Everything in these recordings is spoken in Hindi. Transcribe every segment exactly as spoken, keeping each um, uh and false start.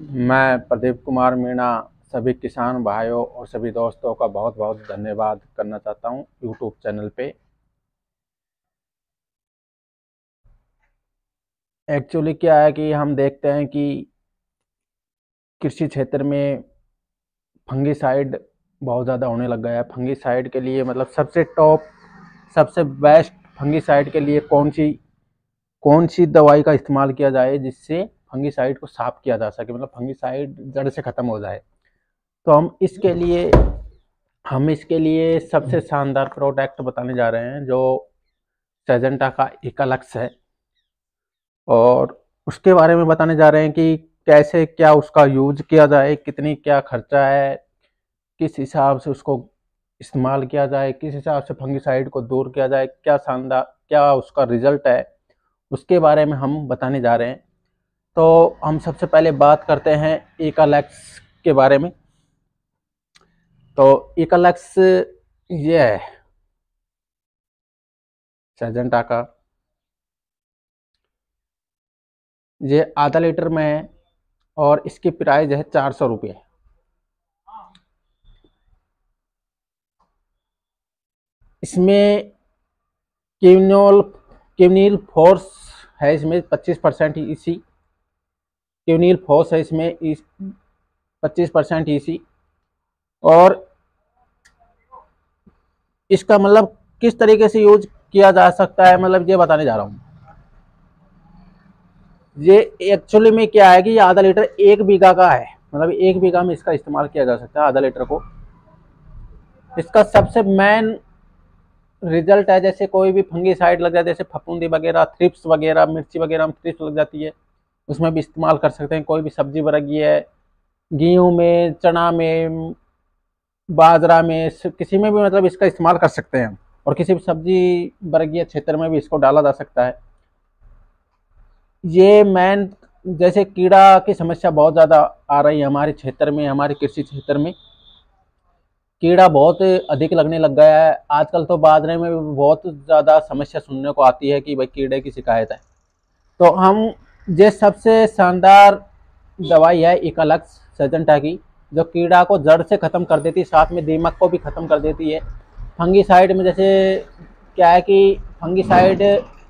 मैं प्रदीप कुमार मीणा सभी किसान भाइयों और सभी दोस्तों का बहुत बहुत धन्यवाद करना चाहता हूं यूट्यूब चैनल पे। एक्चुअली क्या है कि हम देखते हैं कि कृषि क्षेत्र में फंगीसाइड बहुत ज़्यादा होने लग गया है। फंगीसाइड के लिए मतलब सबसे टॉप सबसे बेस्ट फंगीसाइड के लिए कौन सी कौन सी दवाई का इस्तेमाल किया जाए जिससे फंगीसाइड को साफ किया जा सके, मतलब फंगीसाइड जड़ से ख़त्म हो जाए। तो हम इसके लिए हम इसके लिए सबसे शानदार प्रोडक्ट बताने जा रहे हैं जो सेजेंटा का इकालक्स है, और उसके बारे में बताने जा रहे हैं कि कैसे क्या उसका यूज किया जाए, कितनी क्या खर्चा है, किस हिसाब से उसको इस्तेमाल किया जाए, किस हिसाब से फंगिसाइड को दूर किया जाए, क्या शानदार क्या उसका रिजल्ट है, उसके बारे में हम बताने जा रहे हैं। तो हम सबसे पहले बात करते हैं इकालक्स के बारे में। तो इकालक्स ये है सेजेंटा का, ये आधा लीटर में है और इसकी प्राइस है चार सौ रुपये। इसमें क्यूनोल क्यूनिल फोर्स है, इसमें पच्चीस परसेंट ई सी क्यूनिल फोर्स है इसमें पच्चीस परसेंट ई सी। और इसका मतलब किस तरीके से यूज किया जा सकता है, मतलब ये बताने जा रहा हूँ। ये एक्चुअली में क्या है कि ये आधा लीटर एक बीघा का है, मतलब एक बीघा में इसका इस्तेमाल किया जा सकता है आधा लीटर को। इसका सबसे मेन रिजल्ट है, जैसे कोई भी फंगीसाइड लग जाए, जैसे फफूंदी वगैरह, थ्रिप्स वगैरह, मिर्ची वगैरह में थ्रिप्स लग जाती है, उसमें भी इस्तेमाल कर सकते हैं। कोई भी सब्जी बरगी है, गेहूँ में, चना में, बाजरा में, किसी में भी मतलब इसका इस्तेमाल कर सकते हैं। और किसी भी सब्जी बरगी क्षेत्र में भी इसको डाला जा सकता है। ये मैन जैसे कीड़ा की समस्या बहुत ज़्यादा आ रही है हमारे क्षेत्र में, हमारे कृषि क्षेत्र में कीड़ा बहुत अधिक लगने लग गया है आजकल। तो बाजरे में भी बहुत ज़्यादा समस्या सुनने को आती है कि भाई कीड़े की शिकायत है। तो हम ये सबसे शानदार दवाई है इकालक्स सेजेंटा की, जो कीड़ा को जड़ से ख़त्म कर देती है, साथ में दीमक को भी ख़त्म कर देती है। फंगीसाइड में जैसे क्या है कि फंगीसाइड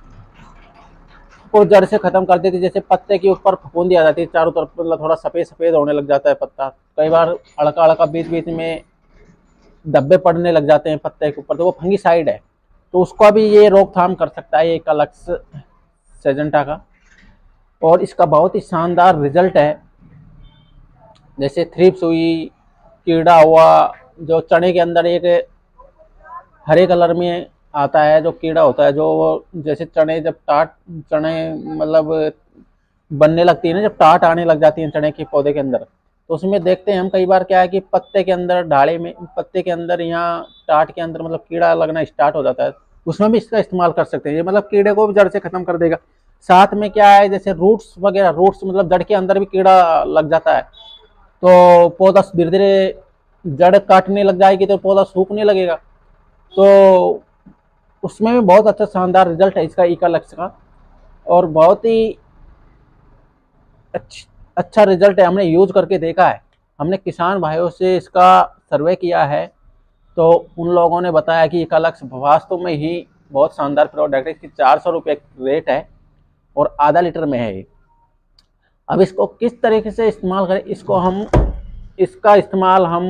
को जड़ से ख़त्म कर देती है, जैसे पत्ते के ऊपर फफूंदी आ जाती है चारों तरफ, मतलब थोड़ा सफ़ेद सफ़ेद होने लग जाता है पत्ता, कई बार अड़का अड़का बीच बीच में धब्बे पड़ने लग जाते हैं पत्ते के ऊपर, तो वो फंगीसाइड है। तो उसका भी ये रोकथाम कर सकता है ये इकालक्स सेजेंटा का। और इसका बहुत ही शानदार रिजल्ट है। जैसे थ्रिप्स हुई, कीड़ा हुआ, जो चने के अंदर एक हरे कलर में आता है जो कीड़ा होता है, जो जैसे चने जब टाट चने मतलब बनने लगती है ना, जब टाट आने लग जाती है चने के पौधे के अंदर, तो उसमें देखते हैं हम कई बार क्या है कि पत्ते के अंदर, ढाले में, पत्ते के अंदर, यहाँ टाट के अंदर मतलब कीड़ा लगना स्टार्ट हो जाता है। उसमें भी इसका इस्तेमाल कर सकते हैं, ये मतलब कीड़े को भी जड़ से खत्म कर देगा। साथ में क्या है, जैसे रूट्स वगैरह, रूट्स मतलब जड़ के अंदर भी कीड़ा लग जाता है, तो पौधा धीरे धीरे जड़ काटने लग जाएगी तो पौधा सूखने लगेगा। तो उसमें भी बहुत अच्छा शानदार रिजल्ट है इसका इकालक्स का, और बहुत ही अच्छ, अच्छा रिजल्ट है। हमने यूज करके देखा है, हमने किसान भाइयों से इसका सर्वे किया है, तो उन लोगों ने बताया कि इकालक्स वास्तव में ही बहुत शानदार प्रोडक्ट है। इसकी चार सौ रुपये रेट है और आधा लीटर में है ये। अब इसको किस तरीके से इस्तेमाल करें, इसको हम इसका इस्तेमाल हम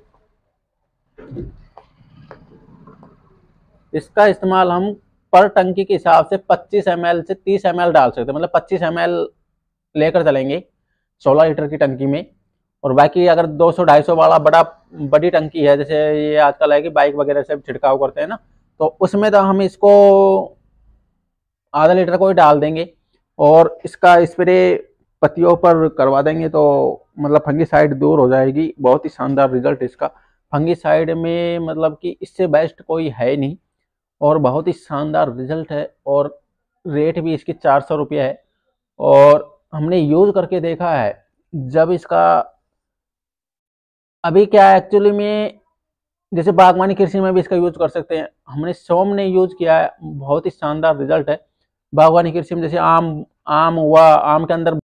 इसका इस्तेमाल हम पर टंकी के हिसाब से पच्चीस एम एल से तीस एम एल डाल सकते हैं, मतलब पच्चीस एम एल लेकर चलेंगे सोलह लीटर की टंकी में। और बाकी अगर दो सौ ढाई सौ वाला बड़ा बड़ी टंकी है, जैसे ये आजकल है कि बाइक वगैरह से छिड़काव करते हैं ना, तो उसमें तो हम इसको आधा लीटर को ही डाल देंगे और इसका स्प्रे पत्तियों पर करवा देंगे, तो मतलब फंगीसाइड दूर हो जाएगी। बहुत ही शानदार रिजल्ट इसका फंगीसाइड में, मतलब कि इससे बेस्ट कोई है नहीं, और बहुत ही शानदार रिजल्ट है। और रेट भी इसकी चार सौ रुपये है, और हमने यूज करके देखा है। जब इसका अभी क्या है एक्चुअली में, जैसे बागवानी कृषि में भी इसका यूज कर सकते हैं, हमने सोम ने यूज किया है, बहुत ही शानदार रिजल्ट है। बागवानी कृषि में जैसे आम आम हुआ, आम के अंदर